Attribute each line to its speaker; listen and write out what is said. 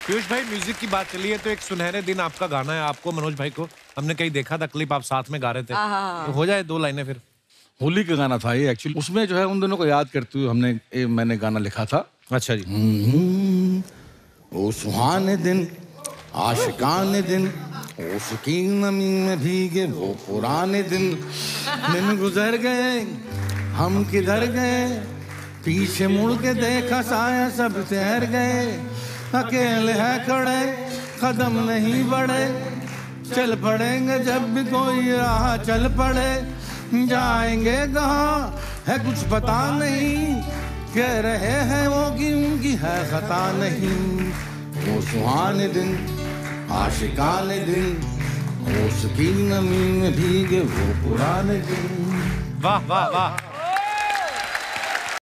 Speaker 1: पीयूष भाई, म्यूजिक की बात चली है तो एक सुनहरे दिन आपका गाना है, आपको मनोज भाई को हमने कहीं देखा था, क्लिप आप साथ में गा रहे थे, तो हो जाए 2 लाइनें फिर।
Speaker 2: होली का गाना था ये एक्चुअली, उसमें जो है उन दोनों को याद करते हुए मैंने गाना लिखा था।
Speaker 1: अच्छा जी।
Speaker 2: ओ सुहाने दिन, आशिकाने दिन, उसकी नमी में भीगे वो पुराने दिन गुजर गए, हम किधर गए, पीछे मुड़ के देखा साया सब ठहर गए, अकेले है खड़े कदम नहीं बढ़े, चल पड़ेंगे जब भी कोई राह चल पड़े, जाएंगे कहाँ है कुछ पता नहीं, कह रहे हैं वो कि उनकी है खता नहीं। वो सुहाने दिन, आशिकाने दिन, उसकी नमी में भीगे वो पुराने दिन।
Speaker 1: वाह वाह वाह।